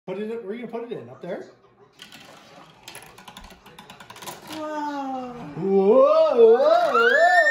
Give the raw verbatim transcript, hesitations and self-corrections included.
Put it. Where are you gonna put it in? Up there? Wow. Whoa! Whoa! Whoa!